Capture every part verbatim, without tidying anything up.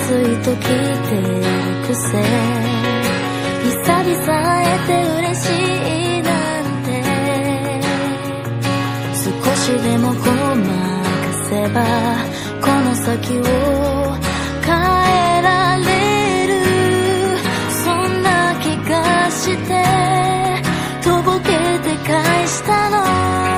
いと聞いてるくせ、久々会えて嬉しいなんて、少しでもごまかせばこの先を変えられる、そんな気がしてとぼけて返したの。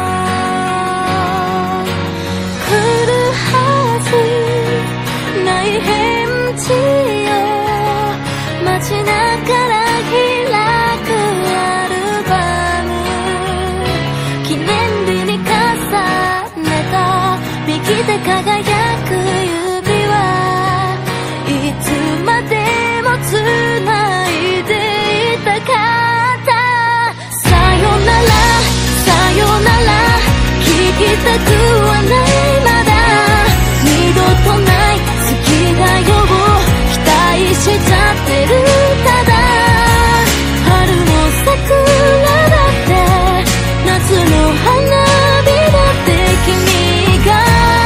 来るはずない返事を待ちながら開くアルバム、記念日に重ねた右で輝く指はいつまでもつないでいたかった。さよならさよなら聞きたくはない、まだ二度とない好きだよを期待しちゃってる。ただ春の桜だって夏の花火だって君が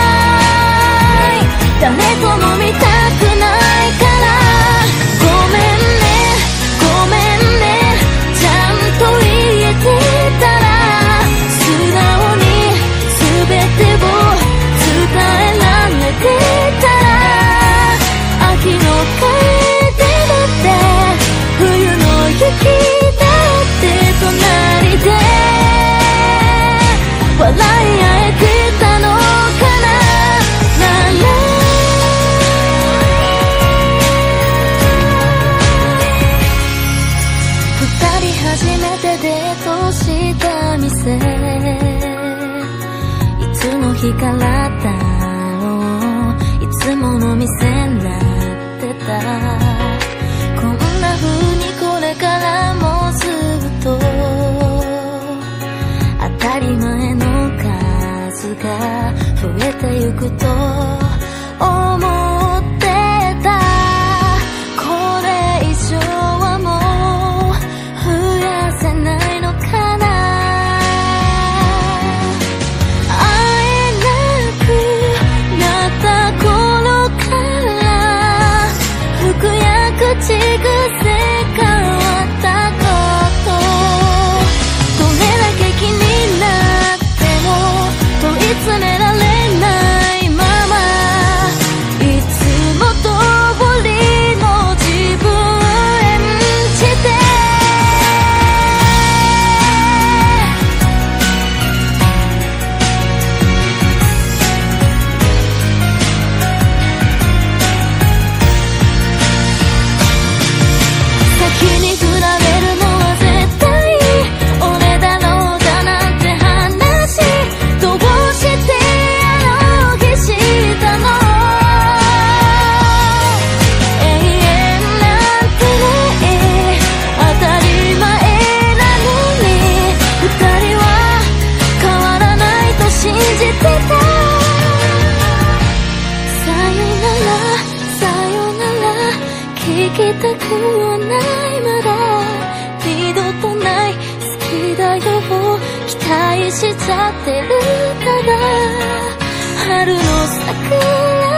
誰とも見たくないから、ごめんねごめんね、ちゃんと言えてたら素直に全てを伝えられてたら、秋の楓だって冬の雪だって隣で笑い合えてたのかな。二人初めてデートした店、いつの日からだろう、いつもの店になってた。こんな風にこれからもずっと当たり前の数が増えてゆくと思ってた。これ以上はもう増やせないのかな。会えなくなった頃から服や口癖変わったこと、どれだけ気になっても問い詰められないまま、いつも通りの自分演じて、先に比べるのは絶対俺だろうだなんて話、どうしてあの日したの。永遠なんてね当たり前なのに、二人は変わらないと信じてた。さよならさよなら聞きたくはない、まだ二度とない好きだよを期待しちゃってる。ただ春の桜